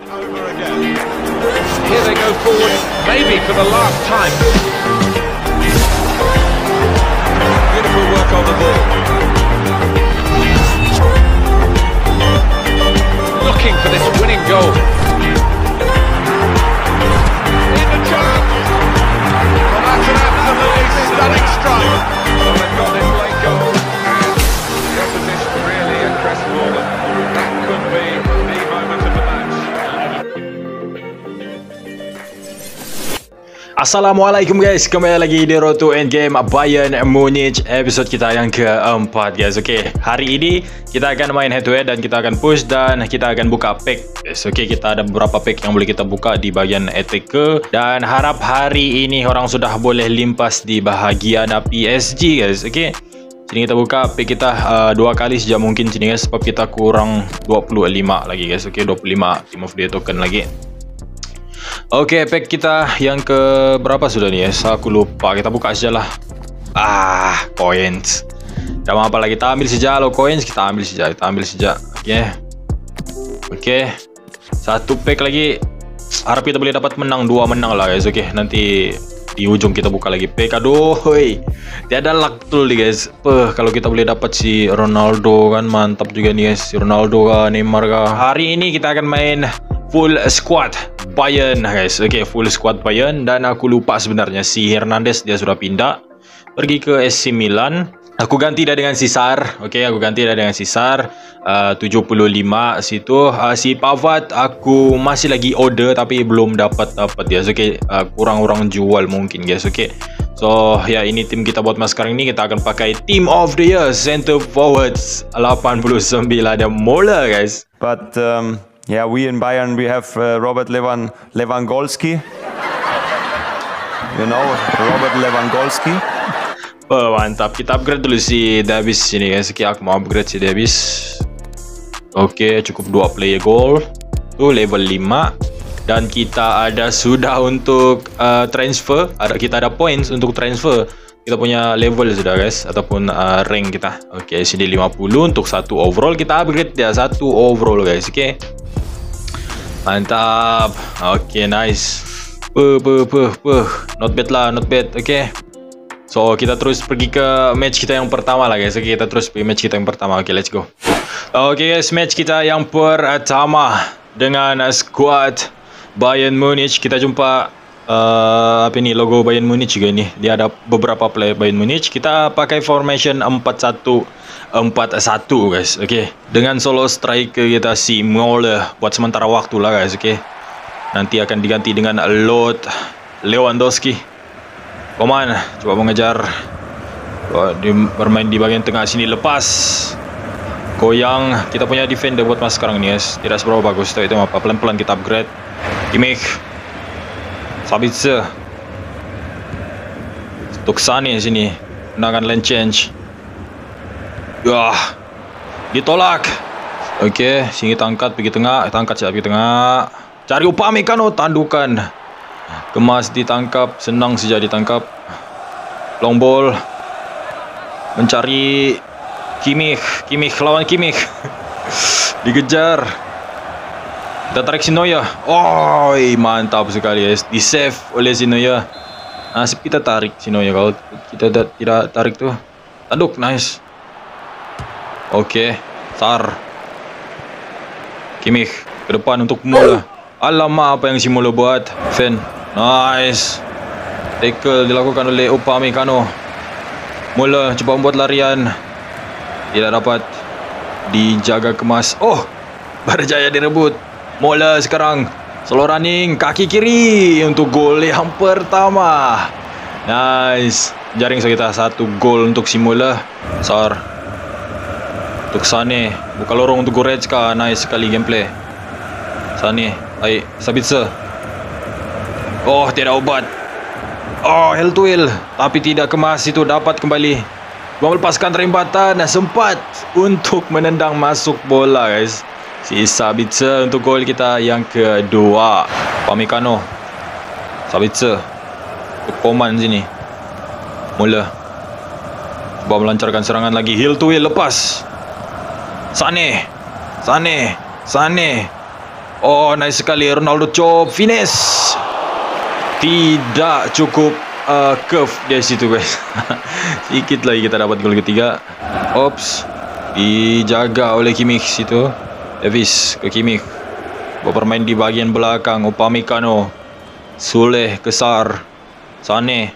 Over again. Here they go forward, maybe for the last time. Beautiful work on the ball. Looking for this winning goal. In the chance. Well, that's an absolutely stunning strike. Well, they've got this late goal. And the opposition really at crestfallen. That could be the moment of the match. Assalamualaikum guys, kembali lagi di Road to Endgame Bayern Munich episode kita yang keempat guys. Oke, hari ini kita akan main head to head dan kita akan push dan kita akan buka pack guys. Oke, kita ada beberapa pack yang boleh kita buka di bagian attacker dan harap hari ini orang sudah boleh limpas di bahagian PSG guys. Oke, sini kita buka pack kita dua kali sejak mungkin sini guys, sebab kita kurang 25 lagi guys. Oke, 25 team of the token lagi. Oke, pack kita yang ke berapa sudah nih ya? Aku lupa. Kita buka saja lah. Coins. Tidak apa lagi. Kita ambil saja lo coins. Kita ambil saja. Oke. Satu pack lagi. Harap kita boleh dapat menang. 2 menang lah guys. Oke, nanti di ujung kita buka lagi pack. Aduh, tiada luck tuh nih guys. Kalau kita boleh dapat si Ronaldo kan mantap juga nih guys. Si Ronaldo kah, Neymar kah. Hari ini kita akan main full squad Bayern guys. Oke, full squad Bayern. Dan aku lupa sebenarnya si Hernandez dia sudah pindah pergi ke AC Milan. Aku ganti dia dengan Sisar. Oke, aku ganti dia dengan Sisar 75 situ. Si Pavard aku masih lagi order tapi belum dapat guys. Oke, kurang orang jual mungkin guys. Oke, so ya ini tim kita buat mas sekarang ini. Kita akan pakai team of the year center forwards 89 ada Mola guys. But yeah, we in Bayern, we have Robert Lewandowski. You know, Robert Lewandowski. Mantap. Kita upgrade dulu si Davis sini guys. Oke, aku mau upgrade si Davis. Oke, cukup 2 player goal. Tuh level 5. Dan kita ada sudah untuk transfer. Kita ada points untuk transfer. Kita punya level sudah guys, ataupun rank kita. Oke, sini 50 untuk 1 overall. Kita upgrade ya 1 overall guys. Oke. Mantap. Oke, nice. Not bad lah, not bad. Oke. So, kita terus pergi ke match kita yang pertama lah guys. Oke, kita terus pergi match kita yang pertama. Oke, let's go. Oke guys, match kita yang pertama dengan squad Bayern Munich. Kita jumpa apa ini logo Bayern Munich juga ini. Dia ada beberapa player Bayern Munich. Kita pakai formation 4-1-4-1 guys. Oke, dengan solo striker kita si Mola buat sementara waktu lah guys. Oke, nanti akan diganti dengan Lewandowski. Koman, coba mengejar. Bermain di bagian tengah sini, lepas goyang. Kita punya defender buat mas sekarang ini guys. Tidak seberapa bagus, itu apa, pelan-pelan kita upgrade. Kimmich, Sabitzer, Tuksani sini, gunakan lane change. Ditolak. Oke, sini kita angkat pergi tengah, pergi tengah. Cari Upamecano, tandukan. Kemas, ditangkap, senang saja ditangkap. Long ball. Mencari Kimmich lawan Kimmich. Dikejar. Kita tarik si Neuer. Mantap sekali guys. Di save oleh si Neuer. Nasib kita tarik si Neuer. Kalau kita tidak tarik tuh tanduk. Nice. Oke, Sar. Kimmich ke depan untuk Mola. Alamak, apa yang si Mola buat. Fan. Nice. Tackle dilakukan oleh Upamecano. Mola coba membuat larian. Tidak dapat. Dijaga kemas. Berjaya direbut. Mola sekarang solo running kaki kiri untuk gol yang pertama. Nice. Jaring kita 1 gol untuk si Mola. Sar. Untuk Sane. Buka lorong untuk Goretzka. Nice sekali gameplay. Sane. Sabitzer. Tidak obat. Hell to hell. Tapi tidak kemas itu dapat kembali. Melepaskan rembatan. Sempat untuk menendang masuk bola guys. Si Sabitzer untuk gol kita yang kedua. Upamecano. Sabitzer. Untuk Koman sini. Mola. Coba melancarkan serangan lagi. Heel to heel lepas. Sane. Oh, nice sekali Ronaldo chop finish. Tidak cukup curve dari situ guys. Sedikit lagi kita dapat gol ketiga. Ops. Dijaga oleh Kimmich situ. Davis ke Kimmich. Bermain di bahagian belakang. Upamecano. Sule ke Sar. Sane.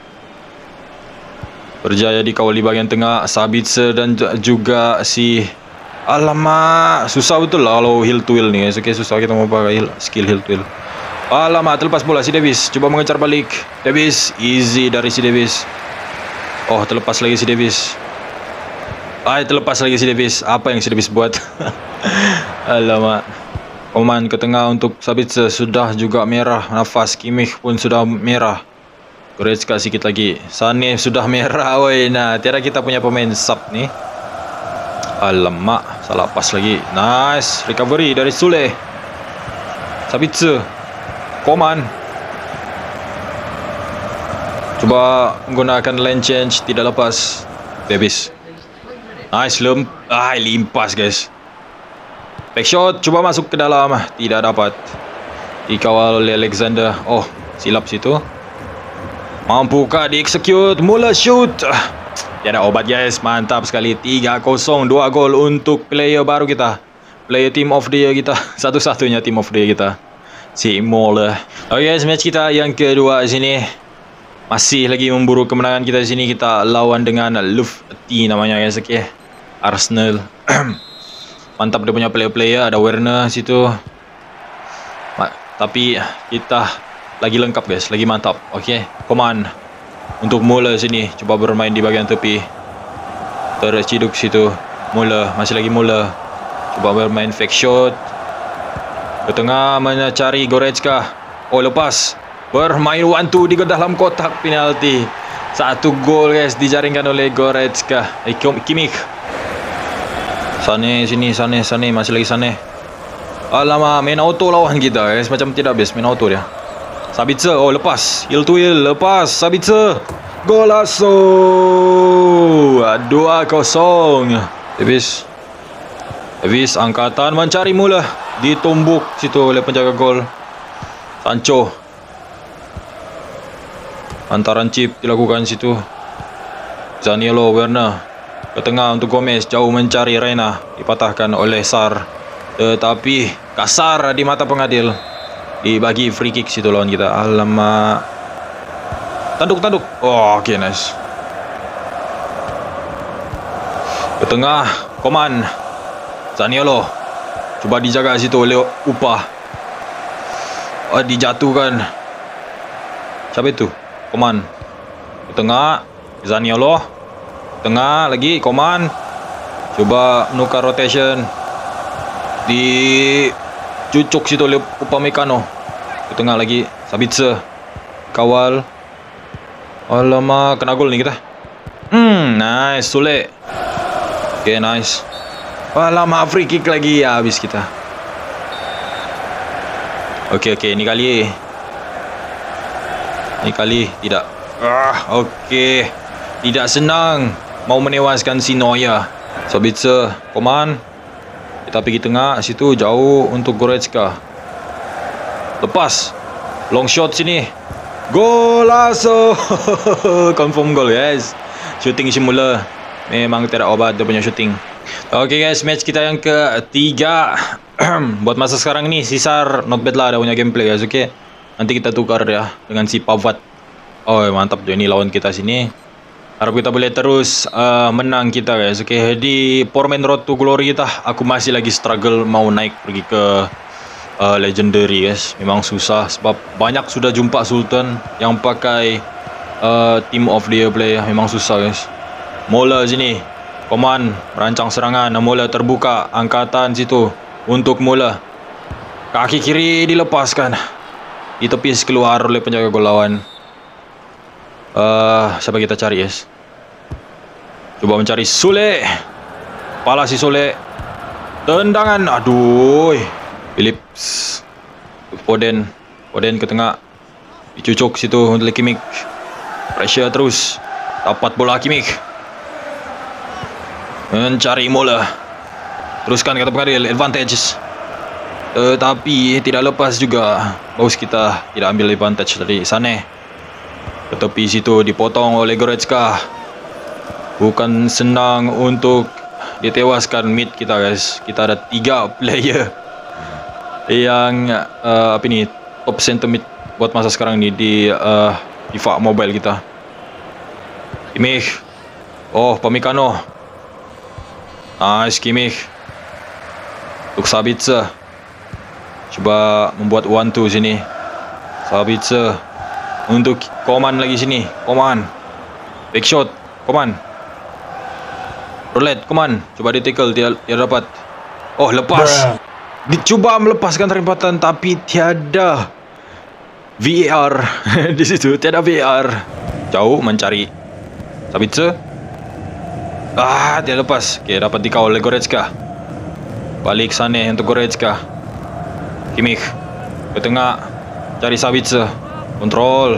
Berjaya dikawal di bahagian tengah. Sabitzer dan juga si... Alamak, susah betul lah kalau heel to heel ni. Okay, susah kita mau pakai skill heel to heel. Alamak, terlepas bola si Davis. Cuba mengejar balik. Davis, easy dari si Davis. Oh, terlepas lagi si Davis. Terlepas lagi si Davis. Apa yang si Davis buat? Alamak. Koman ke tengah untuk Sabitzer. Sudah juga merah nafas. Kimmich pun sudah merah. Goretzka sikit lagi. Sane sudah merah. Woi, nah, tiada kita punya pemain sub ni. Alamak, salah pas lagi. Nice, recovery dari Sule. Sabitzer. Koman. Cuba menggunakan lane change, tidak lepas. Davis. Nice, limpas guys. Back shot, cuba masuk ke dalam. Tidak dapat. Dikawal oleh Alexander. Oh, silap situ. Mampukah di-execute? Mula shoot. Tiada obat guys, mantap sekali. 3-0, 2 gol untuk player baru kita. Player team of the year kita. Satu-satunya team of the year kita. Si Mola. Okay guys, match kita yang kedua sini. Masih lagi memburu kemenangan kita di sini. Kita lawan dengan Lufti namanya guys. Okay. Arsenal. Mantap dia punya player-player. Ada Werner situ. Tapi kita lagi lengkap guys. Lagi mantap. Okay. Command. Untuk Müller sini, cuba bermain di bahagian tepi. Terciduk situ. Müller, masih lagi Müller. Cuba bermain fake shot. Ke tengah mencari Goretzka. Oh, lepas. Bermain 1-2 di dalam kotak penalti. 1 gol guys dijaringkan oleh Goretzka. Kimmich. Sane sini, Sane, masih lagi Sane. Alamak, main auto lawan kita guys. Macam tidak habis main auto dia. Sabitzer, oh lepas. Heel to heel, lepas. Sabitzer. Golazo. 2-0. Davis angkatan mencari mula. Ditumbuk situ oleh penjaga gol. Sancho. Hantaran chip dilakukan situ. Zaniolo, Werner. Ke tengah untuk Gomez. Jauh mencari Reina. Dipatahkan oleh Sar. Tetapi kasar di mata pengadil. Dibagi free kick situ lawan kita. Alamak. Tanduk. Oh, okay, nice. Ke tengah. Koman. Zaniolo. Cuba dijaga situ oleh Upah. Oh, dijatuhkan. Siapa itu? Koman. Ke tengah. Zaniolo. Tengah lagi. Koman. Coba menukar rotation. Cucuk situ oleh Upamecano. Ke tengah lagi. Sabitzer. Kawal. Alamak, kena gol ni kita. Nice, Sule. Okay, nice. Alamak, free kick lagi. Ya, habis kita. Okay, ni kali. Tidak. Okay. Tidak senang mau menewaskan si Neuer. Sabitzer. Koman. Kita pergi tengah. Situ jauh untuk Goretzka. Lepas. Long shot sini. Golazo. Confirm goal guys. Shooting semula. Memang tidak obat dia punya shooting. Okay guys, match kita yang ketiga. Buat masa sekarang ni Sisar not bad lah dia punya gameplay guys. Okay. Nanti kita tukar dia dengan si Pavard. Oh mantap dia ni lawan kita sini. Harap kita boleh terus menang kita guys. Okay, di Portman Road to Glory kita, aku masih lagi struggle mau naik pergi ke Legendary guys. Memang susah sebab banyak sudah jumpa Sultan yang pakai Team of the Year player. Memang susah guys. Mola sini. Koman merancang serangan. Mola terbuka. Angkatan situ untuk Mola. Kaki kiri dilepaskan. Ditepis keluar oleh penjaga gol lawan. Siapa kita cari guys? Coba mencari Sule. Pala si Sule. Tendangan. Aduh. Phillips. Foden ke tengah. Dicucuk situ untuk Kimmich. Pressure terus. Dapat bola Kimmich. Mencari Mola. Teruskan kata pengadil. Advantage. Tetapi tidak lepas juga. Baus kita tidak ambil advantage tadi. Sane ke tepi situ dipotong oleh Goretzka. Bukan senang untuk ditewaskan mid kita guys. Kita ada 3 player yang top center mid buat masa sekarang ni di FIFA Mobile kita. Kimmich. Oh, Pamecano. Nice Kimmich. Untuk Sabitzer. Cuba membuat 1-2 sini. Sabitzer. Untuk Coman lagi sini. Coman. Back shot. Coman. Roulette. Coman. Cuba di tackle. Dia dapat. Oh, lepas. Dicuba melepaskan terempatan tapi tiada VAR di situ. Tiada VAR. Jauh mencari Sabitzer. Dia lepas. Okey, dapat dikawal oleh Goretzka. Balik Sane untuk Goretzka. Kimmich ke tengah, cari Sabitzer. Kontrol.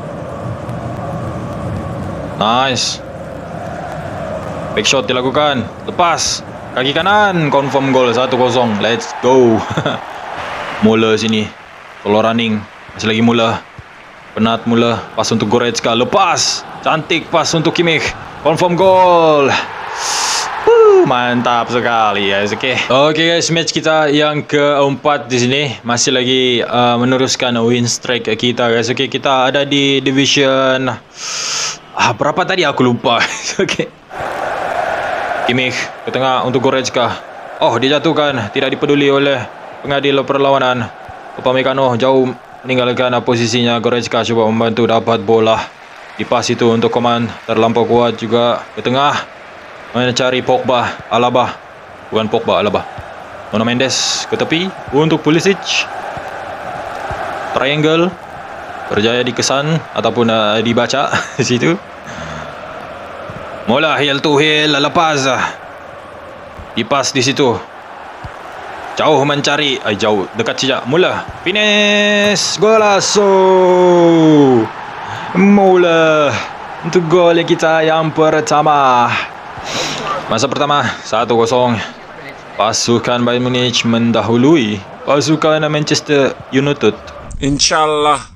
Nice. Back shot dilakukan. Lepas. Kaki kanan. Confirm goal 1-0. Let's go. Mula sini. Solo running. Masih lagi mula. Penat mula. Pas untuk Goretzka. Lepas. Cantik pas untuk Kimmich. Confirm goal. Mantap sekali guys. Okay guys, match kita yang keempat di sini. Masih lagi meneruskan win streak kita guys. Okay, kita ada di division berapa tadi aku lupa. Okay. Kimmich ke tengah untuk Goretzka. Oh, dijatuhkan. Tidak dipeduli oleh pengadil perlawanan. Upamecano jauh meninggalkan posisinya. Goretzka coba membantu dapat bola. Dipas itu untuk Coman. Terlampau kuat juga ke tengah. Mencari Pogba, Alaba. Bukan Pogba, Alaba. Nuno Mendes ke tepi untuk Pulisic. Triangle. Berjaya dikesan ataupun dibaca di situ. Mola heel to heel, lepas. Dipas di situ. Jauh mencari, jauh dekat saja. Mula finish, golazo. Mula untuk gol kita yang pertama. Masa pertama 1-0. Pasukan Bayern Munich mendahului pasukan Manchester United. Inshallah.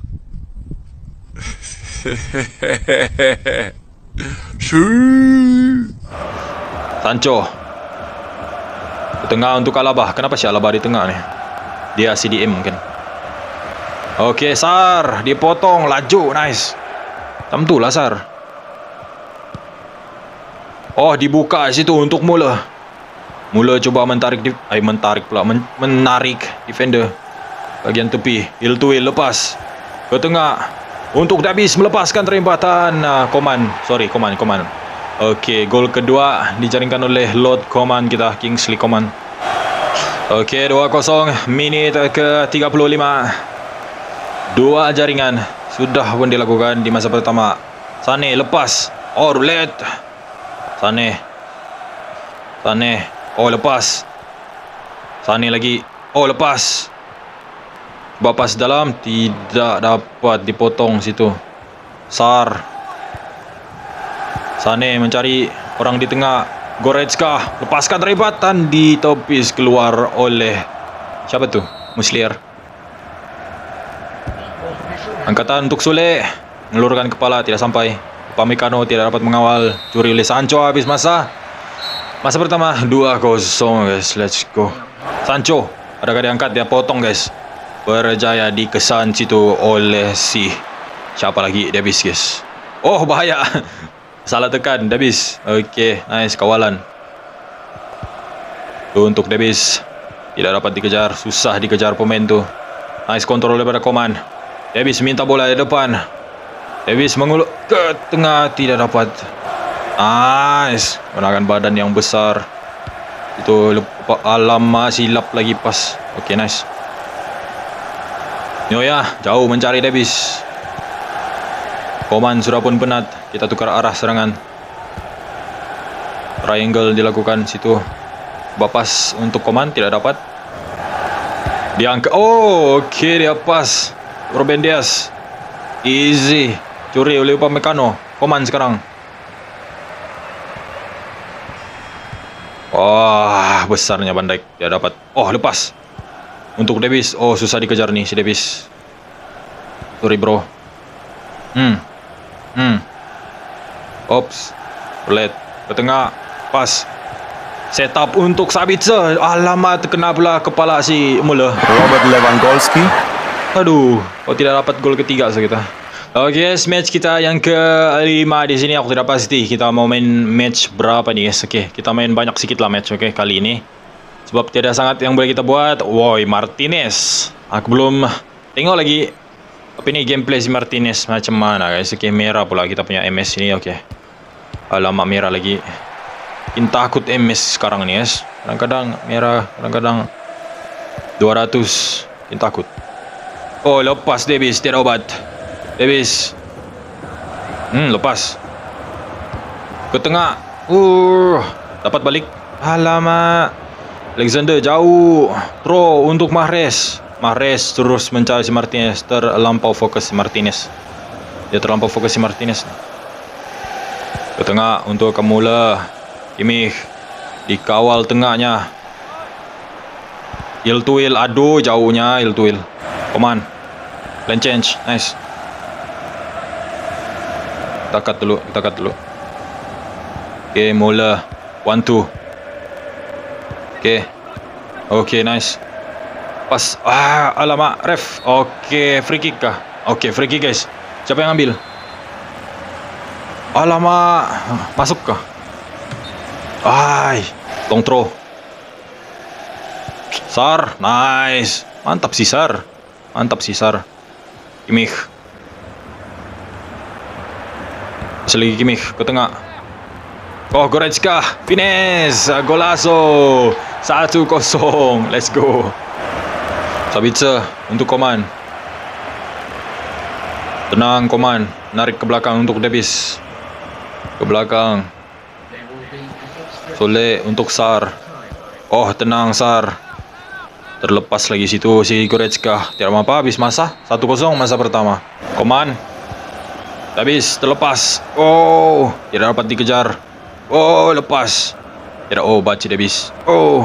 Sancho ke tengah untuk Alaba. Kenapa si Alaba di tengah ni? Dia CDM mungkin. Okey, Sar dipotong laju. Nice. Tentu lah Sar. Oh, dibuka situ untuk Mula. Mula coba menarik defender bagian tepi. Heel to heel lepas ke tengah untuk Davies melepaskan terempatan. Coman. Okey, gol kedua dijaringkan oleh Lord Coman kita, Kingsley Coman. Okey, 2-0 minit ke 35. 2 jaringan sudah pun dilakukan di masa pertama. Sane lepas. Oh, roulette. Sane. Oh, lepas. Sane lagi. Oh, lepas. Cuba pas dalam. Tidak dapat dipotong situ. Sar. Sane mencari orang di tengah. Goretzka. Lepaskan terempatan. Ditepis keluar oleh siapa tu? Muslier. Angkatan untuk Sule. Mengelurkan kepala. Tidak sampai. Pamecano tidak dapat mengawal. Curi oleh Sancho habis masa. Masa pertama 2-0 guys. Let's go. Sancho. Adakah diangkat? Dia potong guys. Berjaya dikesan situ oleh siapa lagi? Davies guys. Oh, bahaya. Salah tekan Davies. Okey, nice kawalan. Untuk Davies. Tidak dapat dikejar. Susah dikejar pemain tu. Nice kontrol daripada Coman. Davies minta bola di depan. Davies mengulur ke tengah. Tidak dapat. Nice. Gunakan badan yang besar. Itu Alama silap lagi pas. Okay, nice. Neuer jauh mencari Davies. Coman sudah pun penat. Kita tukar arah serangan. Triangle dilakukan situ. Bapas untuk Coman. Tidak dapat. Diangkat. Oh, okay, dia pas. Ruben Dias. Easy. Curi oleh Upamecano. Coman sekarang. Wah, besarnya Van Dijk. Dia dapat. Oh, lepas. Untuk Davis. Oh, susah dikejar nih si Davis. Sorry bro. Ops. Pelet. Ke tengah. Pas. Setup untuk Sabitzer. Alamat, terkena pula kepala si Muller. Robert Lewandowski. Aduh, kok tidak dapat gol ketiga kita. Oke, guys, match kita yang ke-5 di sini aku tidak pasti kita mau main match berapa nih, guys. Oke, kita main banyak sikit lah match, oke, kali ini. Sebab tidak sangat yang boleh kita buat. Woi, Martinez. Aku belum tengok lagi apa ini gameplay si Martinez macam mana, guys. Oke, merah pula kita punya MS ini, oke. Alamak, merah lagi. Bikin takut MS sekarang nih, guys. Kadang-kadang merah, kadang-kadang 200. Bikin takut. Oh, lepas Davis, tidak obat. Davis. Lepas. Ke tengah. Dapat balik. Alamak. Alexander jauh. Throw untuk Mahrez. Mahrez terus mencari si Martinez. Terlampau fokus si Martinez. Dia terlampau fokus si Martinez. Ke tengah untuk Muller. Kimmich. Dikawal tengahnya. Iltuil. Aduh, jauhnya Iltuil. Come on. Plan change. Nice. Kita cut dulu. Okay, Muller. 1-2. Okay, nice. Pas. Alamak, ref. Okay, free kick kah? Okay, free kick, guys. Siapa yang ambil? Alamak, masuk kah? Long throw. Sar, nice. Mantap si Sar. Kimmich. Lagi Kimmich ke tengah. Oh, Goretzka, finish, golazo. 1-0. Let's go. Sabitzer untuk Coman. Tenang Coman, narik ke belakang untuk Davis. Ke belakang. Soleh untuk Sar. Oh, tenang Sar. Terlepas lagi situ si Goretzka. Tidak apa-apa, habis masa. 1-0 masa pertama. Coman. Davis terlepas. Oh, tidak dapat dikejar. Oh, lepas. Tidak obat si Davis. Oh,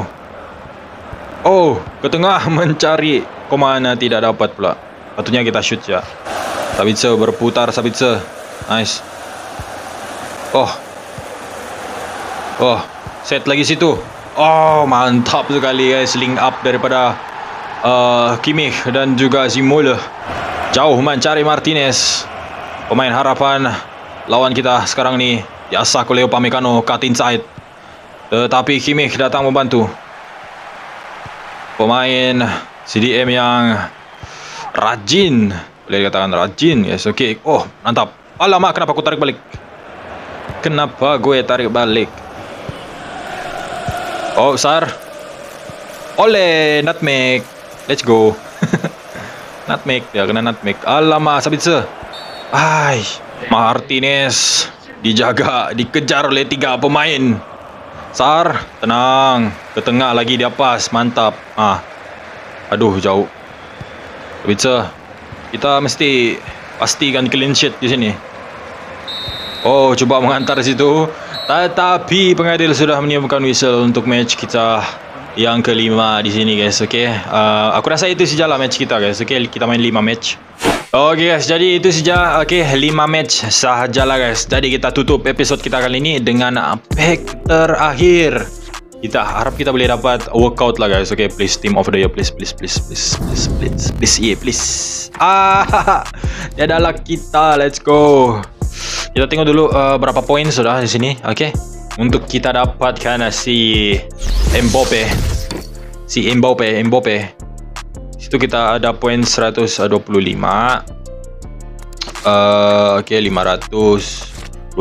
ke tengah mencari Coman, tidak dapat pula. Patutnya kita shoot ya. Sabitzer berputar, Sabitzer. Nice. Oh, set lagi situ. Oh, mantap sekali, guys. Link up daripada Kimmich dan juga si Muller. Jauh mencari Martinez. Pemain harapan lawan kita sekarang ni diasah oleh Upamecano, cut inside. Tetapi Kimmich datang membantu. Pemain CDM yang rajin, boleh dikatakan rajin, guys. Oke. Oh, mantap. Alamak, kenapa aku tarik balik? Kenapa gue tarik balik? Oh, Sar. Oleh, nutmeg. Let's go. Nutmeg, dia kena nutmeg. Alamak, Sabitzer. Martinez dijaga, dikejar oleh 3 pemain. Sar, tenang. Ke tengah lagi dia pas, mantap. Aduh, jauh. Sabitzer, kita mesti pastikan clean sheet di sini. Oh, coba mengantar situ. Tetapi pengadil sudah menyiapkan whistle untuk match kita yang ke-5 di sini, guys. Oke. Aku rasa itu sajalah match kita, guys. Oke, kita main 5 match. Oke, guys, jadi itu saja. Oke, 5 match sahajalah, guys. Jadi kita tutup episode kita kali ini dengan pack terakhir. Kita harap kita boleh dapat workout lah, guys. Oke, please, team of the year, please. Ya adalah kita, let's go. Kita tengok dulu berapa poin sudah di sini. Oke. Untuk kita dapatkan si Mbappe. Situ kita ada poin 125. Oke, 500,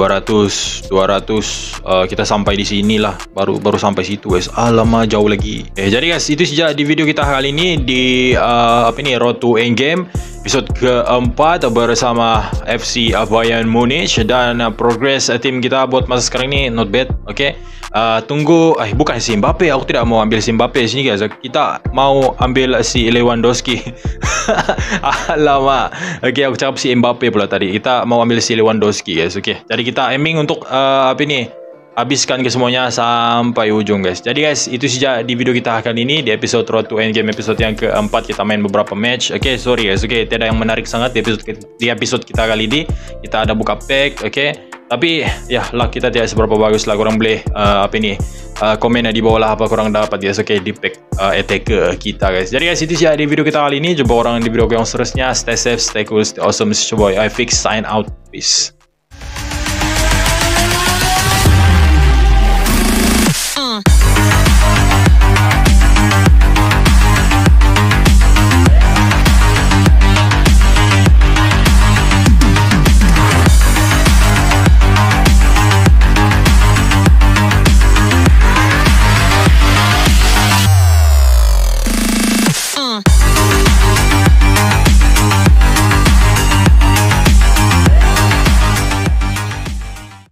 200. Kita sampai di sini lah. Baru sampai situ, guys. Alamak, jauh lagi. Jadi guys, itu saja di video kita kali ini di Road to Endgame episode ke-4 bersama FC Bayern Munich, dan progress tim kita buat masa sekarang ini not bad. Oke. Tunggu, bukan si Mbappe. Aku tidak mau ambil si Mbappe sini, guys. Kita mau ambil si Lewandowski. Alamak. Oke, aku cakap si Mbappe pula tadi. Kita mau ambil si Lewandowski, guys. Oke. Jadi kita aiming untuk habiskan ke semuanya sampai ujung guys. Jadi guys, itu saja di video kita kali ini, di episode Road to Endgame episode yang keempat. Kita main beberapa match. Oke, sorry guys. Oke, tidak yang menarik sangat di episode kita kali ini. Kita ada buka pack, oke. Tapi ya luck kita tidak seberapa bagus lah. Korang boleh komen di bawah lah apa korang dapat guys. Oke, di pack attacker kita guys. Jadi guys, itu saja di video kita kali ini. Jumpa orang di video yang seterusnya. Stay safe, stay cool, stay awesome. It's your boy iFix, sign out. Peace.